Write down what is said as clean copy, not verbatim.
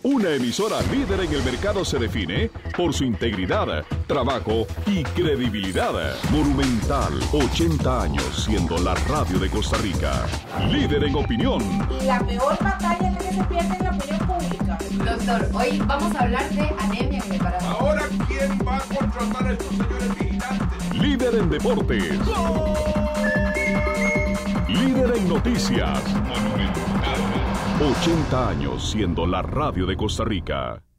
Una emisora líder en el mercado se define por su integridad, trabajo y credibilidad. Monumental, 80 años siendo la radio de Costa Rica. Líder en opinión. La peor batalla es la que se pierde en la opinión pública. Doctor, hoy vamos a hablar de anemia en el embarazo. Ahora, ¿quién va a contratar a estos señores vigilantes? Líder en deportes. ¡Gol! Líder en noticias. Monumental. 80 años siendo la radio de Costa Rica.